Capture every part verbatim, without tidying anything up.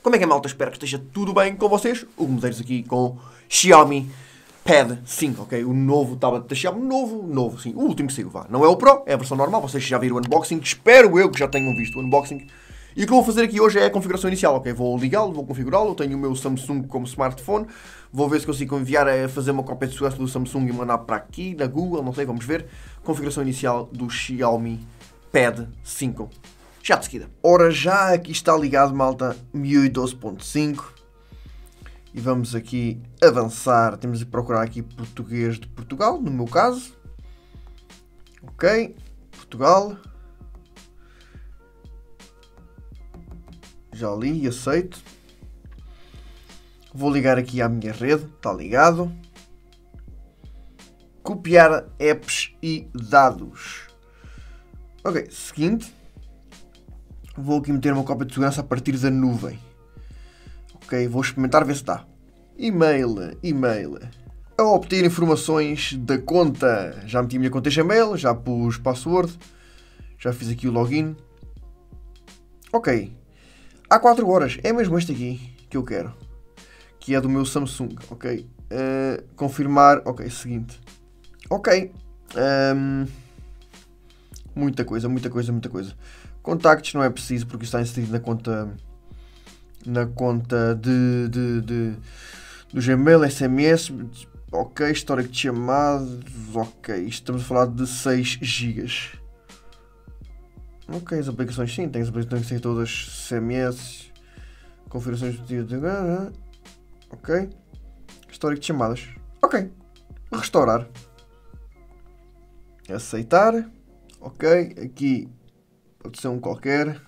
Como é que é, malta? Espero que esteja tudo bem com vocês. O Medeiros aqui com Xiaomi Pad cinco, ok? O novo tablet da Xiaomi, novo, novo, sim. O último que saiu, vá. Não é o Pro, é a versão normal. Vocês já viram o unboxing. Espero eu que já tenham visto o unboxing. E o que eu vou fazer aqui hoje é a configuração inicial, ok? Vou ligá-lo, vou configurá-lo. Eu tenho o meu Samsung como smartphone. Vou ver se consigo enviar a fazer uma cópia de segurança do Samsung e mandar para aqui, na Google, não sei, vamos ver. Configuração inicial do Xiaomi Pad cinco. Já de seguida. Ora, já aqui está ligado, malta, M I U I doze ponto cinco. E vamos aqui avançar. Temos de procurar aqui português de Portugal, no meu caso. Ok, Portugal. Já li e aceito. Vou ligar aqui à minha rede, está ligado. Copiar apps e dados. Ok, seguinte. Vou aqui meter uma cópia de segurança a partir da nuvem. Ok, vou experimentar ver se dá. E-mail, e-mail. A obter informações da conta. Já meti a minha conta em Gmail, já pus password. Já fiz aqui o login. Ok. Há quatro horas. É mesmo este aqui que eu quero. Que é do meu Samsung. Ok. Uh, confirmar. Ok, seguinte. Ok. Um, muita coisa, muita coisa, muita coisa. Contactos não é preciso porque está inserido na conta na conta de, de, de do Gmail, S M S, ok, histórico de chamadas, ok, estamos a falar de seis gigas. Ok, as aplicações sim, tem as aplicações que têm todas, S M S, configurações de ok, histórico de chamadas, ok, restaurar, aceitar, ok, aqui pode ser um qualquer.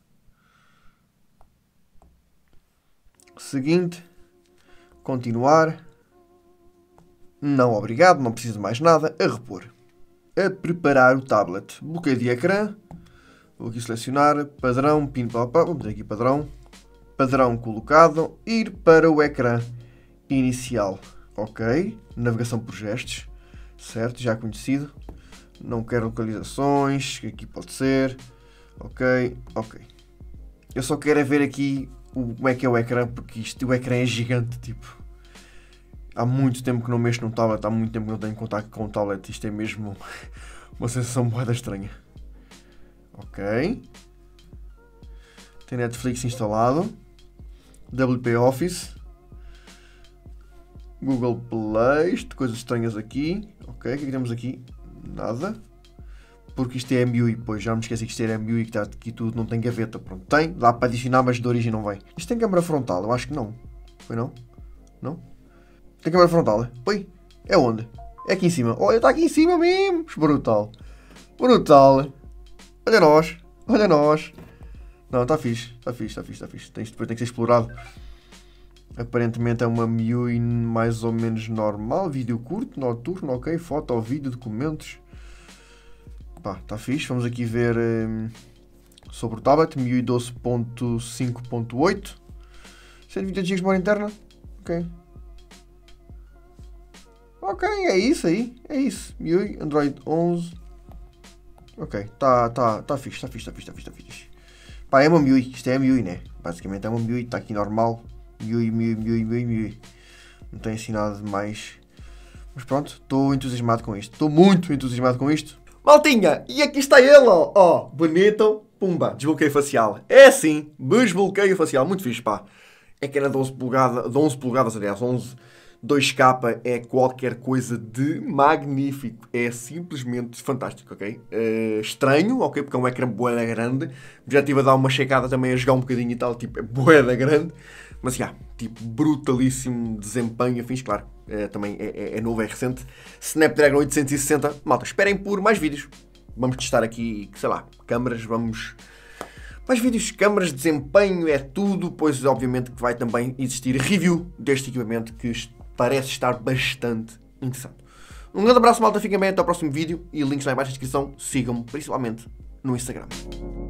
Seguinte. Continuar. Não, obrigado. Não preciso de mais nada. A repor. A preparar o tablet. Bloqueio de ecrã. Vou aqui selecionar. Padrão. Pin, pá, pá. Vamos ter aqui padrão. Padrão colocado. Ir para o ecrã inicial. Ok. Navegação por gestos. Certo. Já conhecido. Não quero localizações. Aqui pode ser. Ok, ok. Eu só quero é ver aqui o, como é que é o ecrã, porque isto, o ecrã é gigante, tipo. Há muito tempo que não mexo num tablet, há muito tempo que não tenho contato com o tablet. Isto é mesmo uma sensação boa estranha. Ok. Tem Netflix instalado. W P Office. Google Play, coisas estranhas aqui. Ok, o que é que temos aqui? Nada. Porque isto é M I U I, pois já me esqueci que isto é M I U I, que está aqui tudo, não tem gaveta, pronto, tem, dá para adicionar, mas de origem não vem. Isto tem câmera frontal, eu acho que não, foi não? Não? Tem câmera frontal, é? Oi, é onde? É aqui em cima, olha, está aqui em cima mesmo, brutal, brutal, olha nós, olha nós, não, está fixe, está fixe, está fixe, está fixe, tem, depois tem que ser explorado. Aparentemente é uma M I U I mais ou menos normal, vídeo curto, noturno, ok, foto, vídeo, documentos. Pá, está fixe. Vamos aqui ver um, sobre o tablet. M I U I doze ponto cinco ponto oito. cento e vinte gigas de memória interna. Ok. Ok, é isso aí. É isso. M I U I, Android onze. Ok, está tá, tá fixe, está fixe, está fixe, está fixe, está fixe. Pá, é uma M I U I. Isto é M I U I, né? Basicamente é uma M I U I. Está aqui normal. M I U I, M I U I, M I U I, M I U I, M I U I. Não tem assim nada de mais. Mas pronto, estou entusiasmado com isto. Estou muito entusiasmado com isto. Maltinha, e aqui está ele, ó, ó, bonito, pumba, desbloqueio facial. É assim, desbloqueio facial, muito fixe, pá. É que era de onze polegadas, de onze polegadas, aliás, onze, dois K, é qualquer coisa de magnífico. É simplesmente fantástico, ok? Uh, estranho, ok, porque é um ecrã bué grande. Já estive a dar uma checada também, a jogar um bocadinho e tal, tipo, é bué grande. Mas, já, tipo, brutalíssimo desempenho, afins, claro. É, também é, é, é novo, é recente. Snapdragon oitocentos e sessenta. Malta, esperem por mais vídeos. Vamos testar aqui, sei lá, câmaras, vamos... Mais vídeos, câmaras, desempenho, é tudo. Pois, obviamente, que vai também existir review deste equipamento que parece estar bastante interessante. Um grande abraço, malta. Fiquem bem, até ao próximo vídeo. E links lá em baixo na descrição. Sigam-me, principalmente, no Instagram.